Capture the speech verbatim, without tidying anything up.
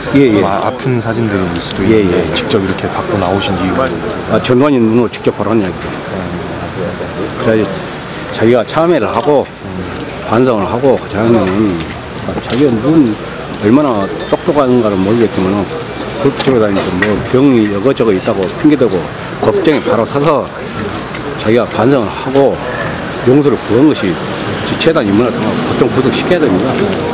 예, 예. 좀 아, 아픈 사진들일 수도 예, 있는데 예. 직접 이렇게 갖고 나오신 이유가 아, 전두환이 눈으로 직접 보라는 이야기죠. 그래야지 자기가 참여를 하고 반성을 하고 자기는 자기가 눈 얼마나 똑똑한가를 모르겠지만 그렇게 찍어 다니면서 뭐 병이 여거저거 있다고 핑계대고 걱정에 바로 서서 자기가 반성을 하고 용서를 구한 것이 최단 인문을 보통 구속시켜야 됩니다.